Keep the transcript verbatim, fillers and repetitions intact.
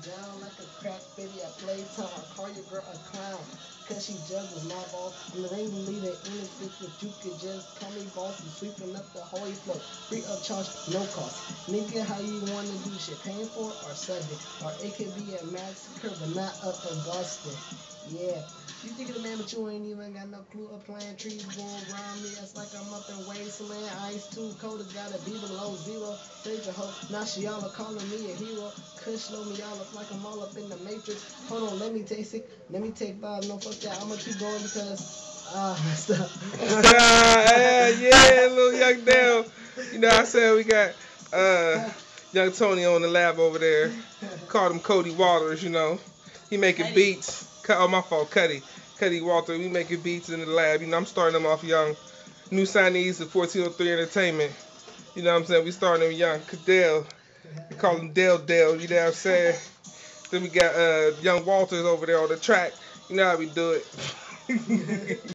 down like a crack baby at playtime. I call your girl a clown. Cause she juggles my balls. I'm the ring leader in this bitch, but you could just call me boss. I'm sweeping up the whole flow. Free of charge, no cost. Nigga, how you wanna do shit? Paying for it or Sunday? Or it could be a massacre, but not up in Boston. Yeah. You think of the man, but you ain't even got no clue of playing trees going around me. It's like I'm up in wasteland. Ice too cold, it's gotta be below zero. Save your hope. Now she all are calling me a hero. Could slow me all up like I'm all up in the matrix. Hold on, let me taste it. Let me take five. No, fuck that. I'm gonna keep going because ah, uh, messed up. yeah, yeah, little young Dale. You know, I said we got uh, young Tony on the lab over there. Called him Cody Waters. You know, he making beats. Oh, my fault, Cudi. Cudi Walter. We making beats in the lab. You know, I'm starting them off young. New signees at fourteen oh three Entertainment. You know what I'm saying? We starting them young. Cadell. We call him Dale Dale. You know what I'm saying? Then we got uh, young Walters over there on the track. You know how we do it.